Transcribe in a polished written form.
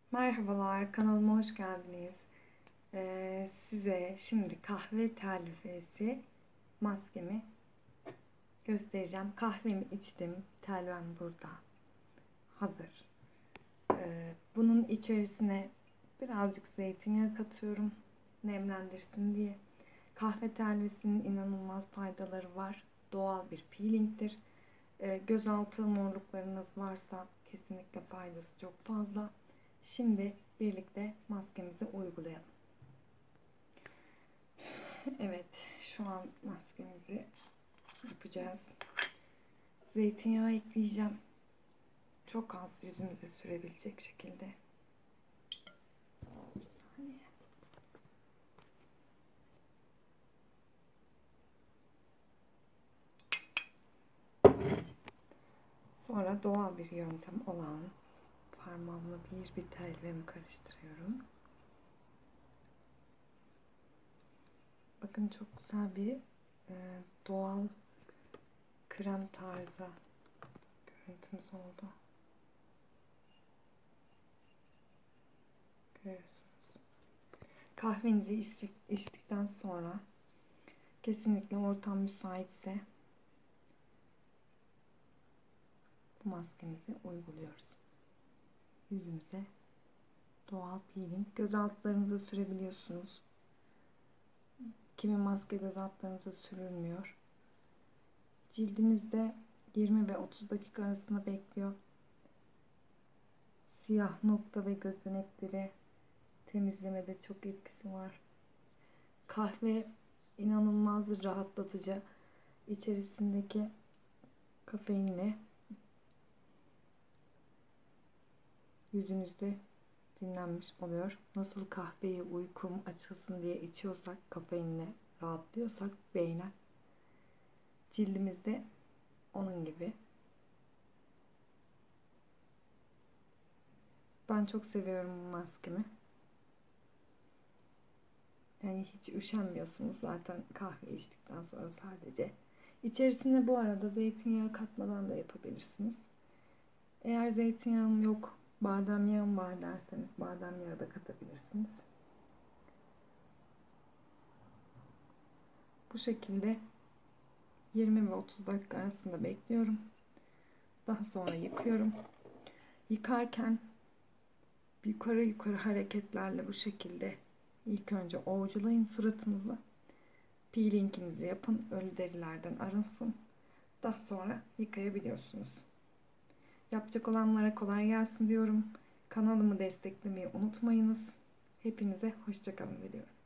Merhabalar, kanalıma hoş geldiniz. Size şimdi kahve telvesi maskemi göstereceğim. Kahvemi içtim, telvem burada, hazır. Bunun içerisine birazcık zeytinyağı katıyorum, nemlendirsin diye. Kahve telvesinin inanılmaz faydaları var. Doğal bir peelingdir. Gözaltı morluklarınız varsa kesinlikle faydası çok fazla. Şimdi birlikte maskemizi uygulayalım. Evet, şu an maskemizi yapacağız. Zeytinyağı ekleyeceğim. Çok az yüzümüze sürebilecek şekilde. Bir saniye. Sonra doğal bir yöntem olan parmağımla bir telvemi karıştırıyorum. Bakın çok güzel bir doğal krem tarzı görüntümüz oldu. Görüyorsunuz. Kahvenizi içtikten sonra kesinlikle ortam müsaitse bu maskemizi uyguluyoruz. Yüzümüze doğal peeling. Göz altlarınıza sürebiliyorsunuz. Kimi maske göz altlarınıza sürülmüyor. Cildinizde 20 ve 30 dakika arasında bekliyor. Siyah nokta ve gözenekleri temizlemede çok etkisi var. Kahve inanılmaz rahatlatıcı. İçerisindeki kafeinle yüzünüzde dinlenmiş oluyor. Nasıl kahveyi uykum açılsın diye içiyorsak, kafeinle rahatlıyorsak beynen, cildimizde onun gibi. Ben çok seviyorum bu maskemi. Yani hiç üşenmiyorsunuz zaten kahve içtikten sonra sadece. İçerisine bu arada zeytinyağı katmadan da yapabilirsiniz. Eğer zeytinyağım yok, badem yağım var derseniz badem yağı da katabilirsiniz. Bu şekilde 20 ve 30 dakika arasında bekliyorum. Daha sonra yıkıyorum. Yıkarken yukarı yukarı hareketlerle bu şekilde ilk önce ovculayın suratınızı. Peelinginizi yapın. Ölü derilerden arınsın. Daha sonra yıkayabiliyorsunuz. Yapacak olanlara kolay gelsin diyorum. Kanalımı desteklemeyi unutmayınız. Hepinize hoşça kalın diliyorum.